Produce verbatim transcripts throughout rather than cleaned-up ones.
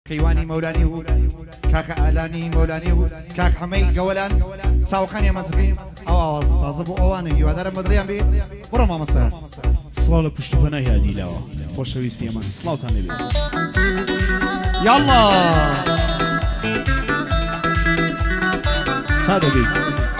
كيواني مولاني و كاك آلاني مولاني و كاك حمي جولان ساوخان يا مزقين أو أواز تازبو أواني وهذا مدريان بي ورما مصر صلاة لك بشتفنا هادي لا خوش ويستي يمان صلاة تاني يلا هذا بيك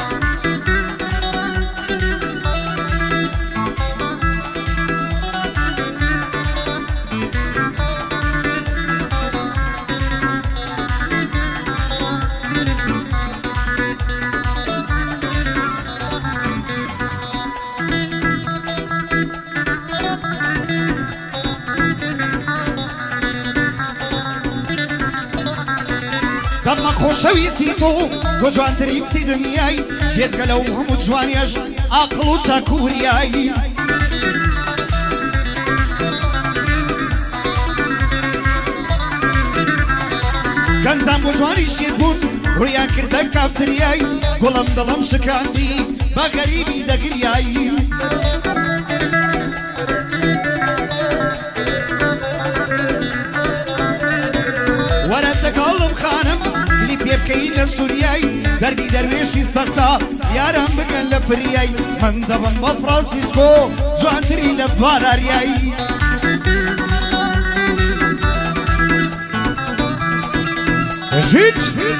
دم خوشویستی تو تو جوان تریکسی دنیای بیزگلو همو جوانیش عقل و سکوریای گنزم و جوانی شیر بون رویا کرده کفتریای گلم دلم شکاندی با غریبی دگریای ورد قلب خانم يبكين السورياي دردي درويشي سختا يارم بقن لفرياي من دبن بفرانسيسكو جوانتري لفبالارياي جيت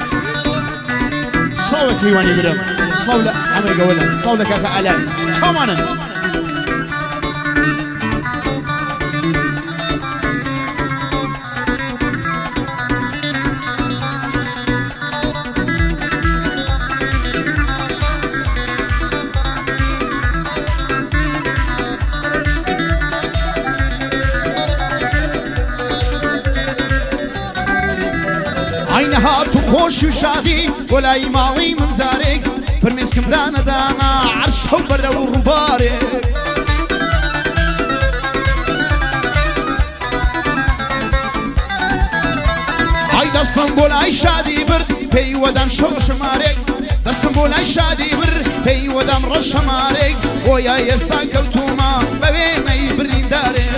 صولك ايواني بدم صولك عمي قولنا صولك اكا الان كمانا هاتو خوش و شادی ولی ماوی من زارک فرمیسکم دانا دانا عرش و بر و غبارک ای دستم بولای شادی بر پی ودم شرش مارک دستم بولای شادی بر پی ودم رش مارک و یا یسا کوتوما ببینی بریندارک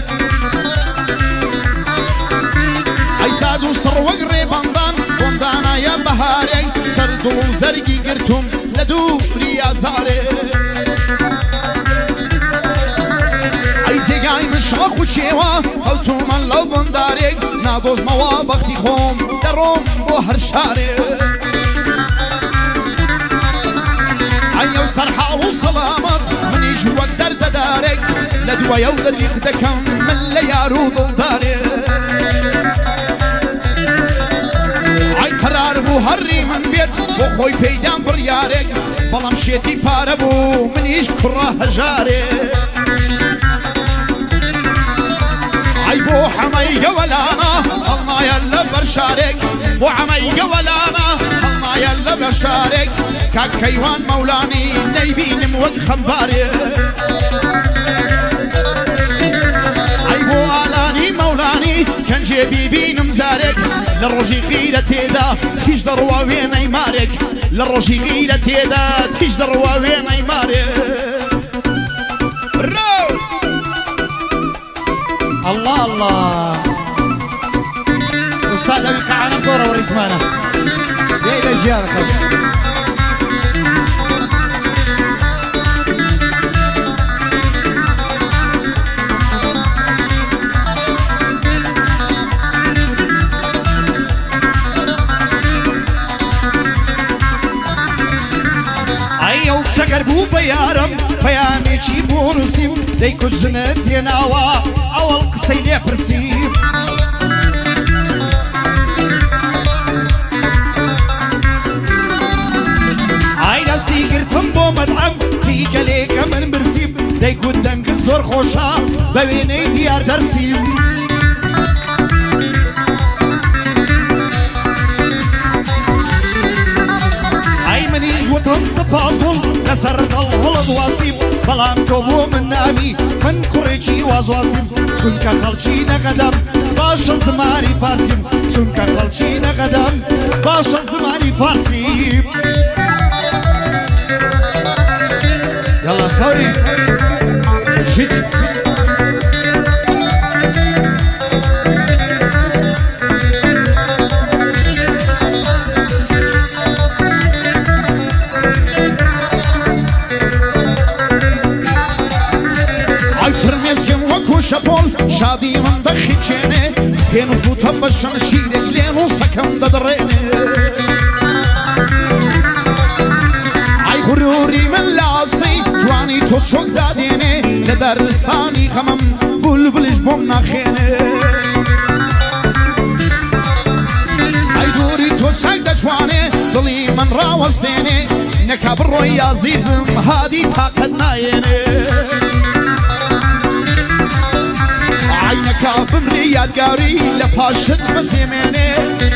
ای سادو سر وقری بندان بندانا یا بهاری سرد و زرگی گرتم لدوری آزاری ای زیگای مشاخ و چیوا او تو من لو بنداری نادوز موا بختی خوم درم با هر شاری ایو سرحا و سلامت منیش وقت درد داری لدو یو دریق دکم من لیارو دلداری قرار بو هری من بیت بو خوی پیدام بریارک بلام شیتی پاره بو منیش کرا هجاره ای بو حمی گولانا الله یلا برشارک بو حمی گولانا الله یلا برشارک کاک کیوان مولانی نیبینم وق خمباره ای بو آلانی مولانی کنجی بیبینم زارک للروجي غيرة تيدا تيج دروا وين ايمارك للروجي غيرة تيدا تيج دروا وين ايمارك الله الله استاذ ابي قاعنا بدوره وريت مانا يا الى جارك قربو بيارم بيامي شي بورسيم ديكو جنت يناوا اول قصيدة فرسيم عينا سيقرتم بو مدعم في قليك من برسيم ديكو دنق الزور خوشا بويني ديار درسيم وتم سبازول لسرد الهلد واسيب بلام كوبو من نامي من كوريشي وازواسيب شنكا خلشي نقدم باشا زماني فارسيب شنكا خلشي نقدم باشا زماني فارسيب يلا خوري جيت شادي من دخي تشيني كين زبوطها بشمشيرك لين وسكم ددريني عي غروري من لعصي جواني توشوك داديني لدرستاني خمم بلبلش بوم ناخيني عي دوري توشك دا جواني ضلي من راوستيني نكابر روي عزيزم هادي طاقت نايني عينك بمري يادقاري لباشد بزيميني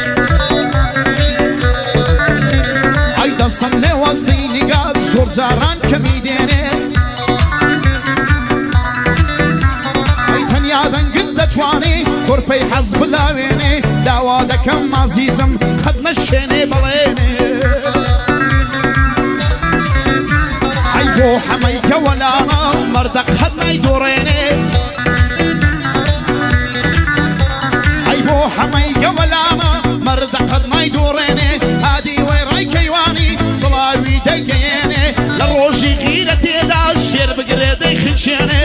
عي دستم لواسيني قاد زور زاران كميديني عي تنيادن قد جواني كوربي حزب اللاويني داوا دكم عزيزم قد نشيني بليني عي بو حميك ولا انا مردق خدنا يدوريني حميك ولا انا مرد قدنا يدوريني هادي ويراي كيواني صلاوي دقيني لروشي غيرتي دا الشير بقريدي خدشيني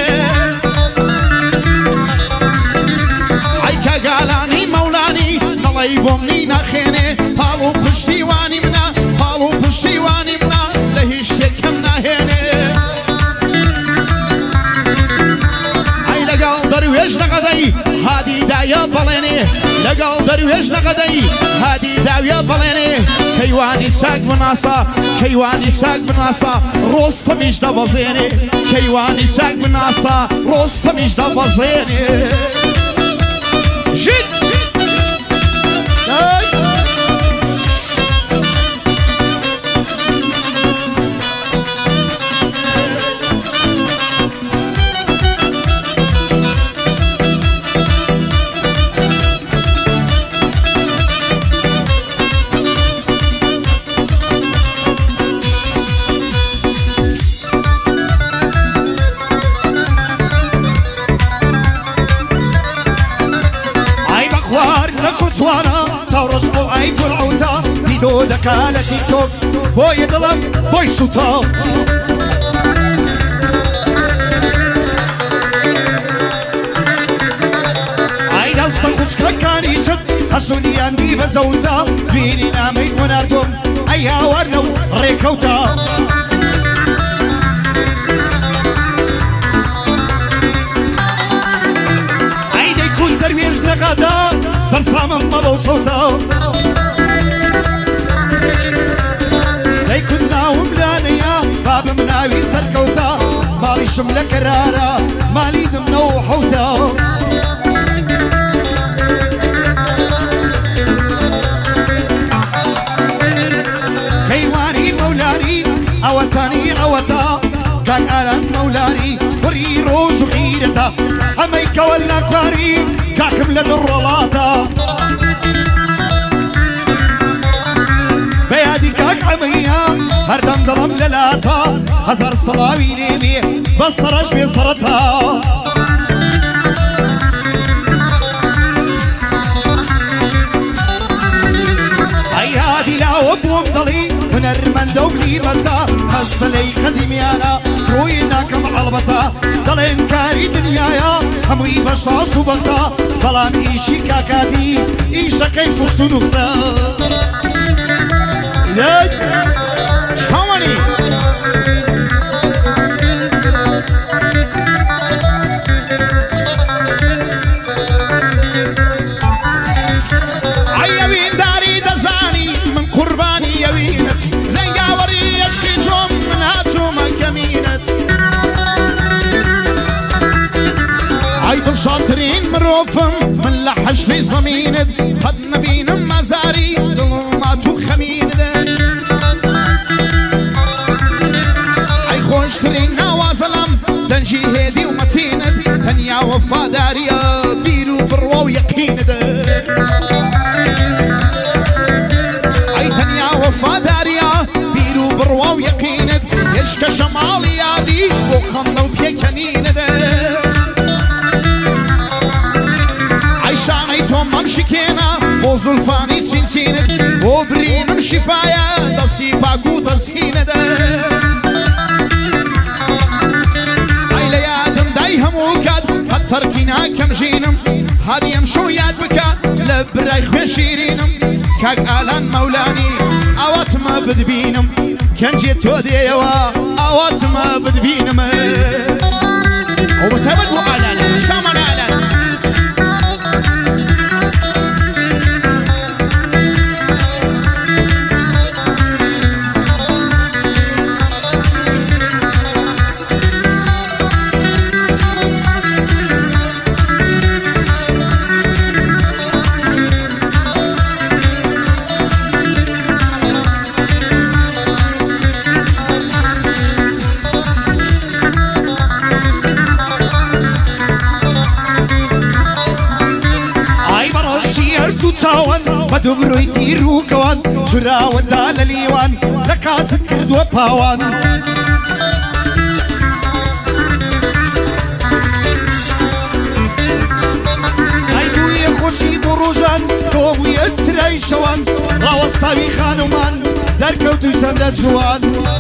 عيكا قالاني مولاني نلاي بومني ناخيني هالو بشتي واني منا هالو بشتي واني منا لهيش يكمنا هيني عي لقال درويش نقدي هادي دايا بليني لقال درويش نقدي هادي داويا بليني كيواني ساق مناصا كيواني ساق مناصا روستم يجدا بزيني كيواني ساق مناصا روستم يجدا بزيني جد سوانا تورسقو اي فرعوتا ديدو دكالة تيك توك بوي دلم بوي سوتا اي دستا خشكا كان يشد هسونيان دي بزوتا بيني نامي وناردم اي هاورنو ريكوتا اي دي كون درويش نغادا سرسامم مبو صوتا لي كنا وملانيا باب مناوي سركوتا مالي شملة كرارة مالي دمنو حوتا كيواني مولاني اوتاني اوتا كان الان مولاني فري روج غيرتا هميك ولا كواري كاكم لدرلاتا بيادي كاك عميا هردم ظلم للاتا هزار صلاوي ليبي بصرش في صرتها اي هادي لا وبوم ضلي من الرمندو بلي متا هصلي خدميانا روينا كم علبتا ضلين كاري دنيايا هموي بشاص وبغتا بلان ايشي كاكادي ايشا كيف اختو نختا شواني عيوين داري دزاني من قرباني يوينت زنقاوري يشكي جوم من هاتو من كمينت عيد شاطرين مروفم من لحش في زمينت قد نبين مزاري ظلمات وخمينت عي خوشترين نوازلم دنجي هيدي ومتينت هنيا وفاداريا بيرو برو يقينت عي تنيا وفاداريا بيرو برو يقينت يشكى شمالي عادي وخنو بيكنينت عيشاني توم امشكينا وزلفاني سنسينت وبرينم شفايا دسي باقو تسهينت عيلي ادم دايهم وكاد تركي ناكم جينم هادي يمشو ياد بكا لبراي خوي شيرينم كاك آلان مولاني اوات ما بدبينم كان جيت وديوا اوات ما بدبينم ومتابد وآلان شامان آلان تاوان بدبروي تيرو كوان شرا ودال اليوان لكاسد كردو باوان ايدو يخوشي بروجان توبو يسري شوان راوستاوي خانومان دركوتو سند جوان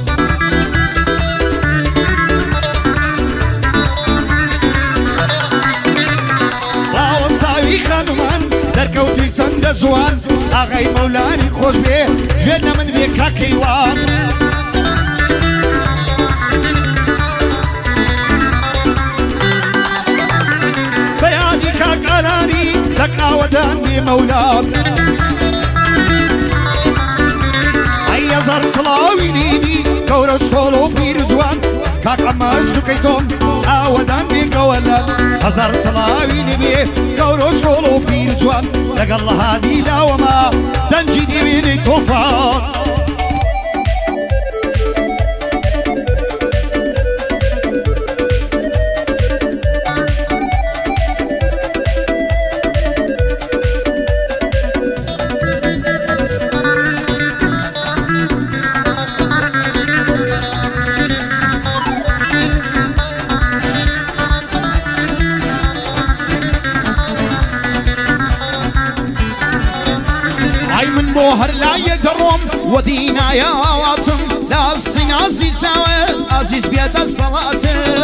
راوستاوي خانومان دركوتي سند جوان اغاي مولاني خوش بيه جينا من بيكا كيوان بياني كاكالاني لك اودان بي مولاب اي زر صلاوي نيبي كورس خولو في رزوان كاك عما السكيتون اودان بي كولان هزار صلاوي نيبي كورس خولو في رزوان لك الله هادي لا وما تنجيني بيني توفان بوهر لا يقدرهم ودينا يا واتم لا الصين عزيز سواد عزيز بيد الصلاة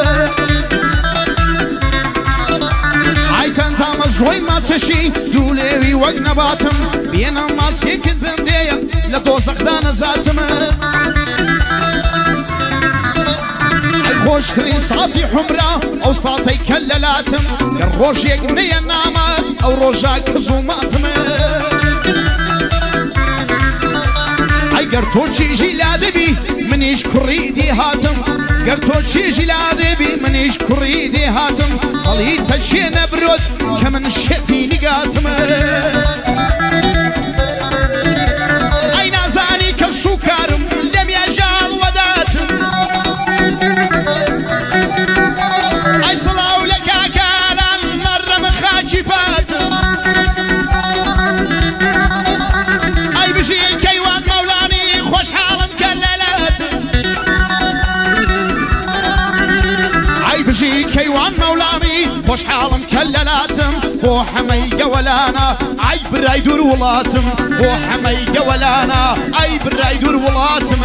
عيتان تامز روي ما تشي دوليوي وقنا باتم بينا ما تسيكت بمدية لدوزق دانا زاتم خوش ترين صاتي حمرا او صاتي كللاتم الروج يقني النامات او روجاك زوماتم قرتوشي جلادبي منيش كريدي هاتم قرتوشي جلادبي منيش كريدي هاتم خليت الشينا برود كمن شتي نقاتم اين ذلك السكر لم يجعل وداتم اي صلاو لك اكالا نرم خاجباتم اي بشي كيوان خوش حالم كللات عي بجي كيوان مولاني خوش حالم كللاتم بو حمي قولانا عي براي دور ولاتم بو حمي قولانا عي براي دور ولاتم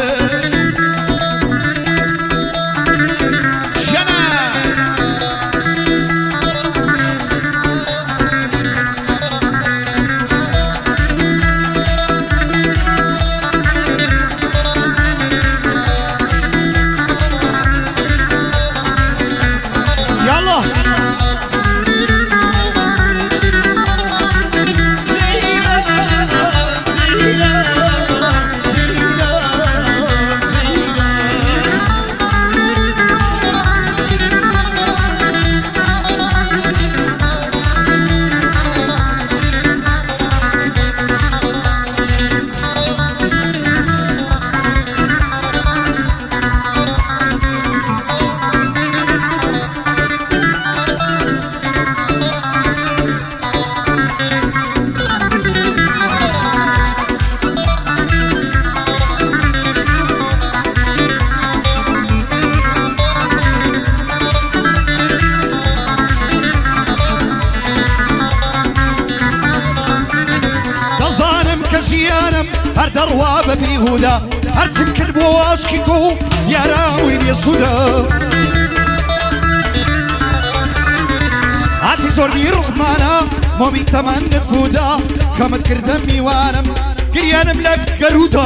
دروابة في هدى أرسم كلب واشكيكو يا راوي يا صدى زۆر بیڕحمانە مۆمی تەمەند فودا کەمت کردە میوانم گریانم لە گەرودا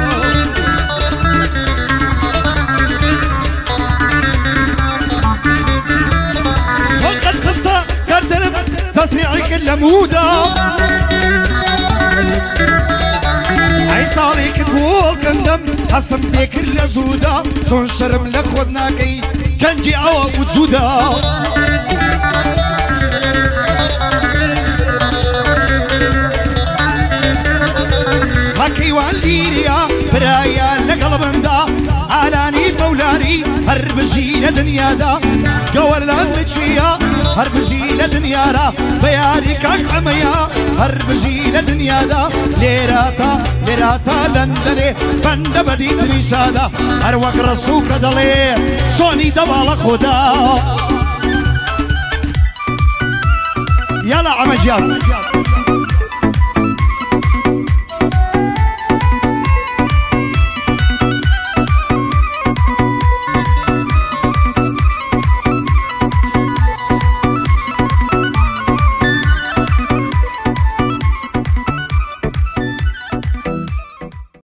وقت خصە گەردنم تەسریعی کرد لە مودا ئەی ساڵی کرد بۆڵ گەندەم هەسم پێکرد لە زوودا چۆن شەرم لە خۆت ناکەی کەنجی ئەوە وجودا هەکەیوان لیریا برایە لەگەڵ بندا ئالانی مەولانی هەر بژی لە دنیادا گەوەلان لەکوێیە هەر بژی لە دنیادا بە یاری کاک ئەمەیە هەر بژی لە دنیادا لێراتە لێراتە لەندەنێ بەندە بەدی دریشادا هەر وەک ڕسووکە دەڵێ شۆنی دەواڵە خۆدا یالا ئەمە گیان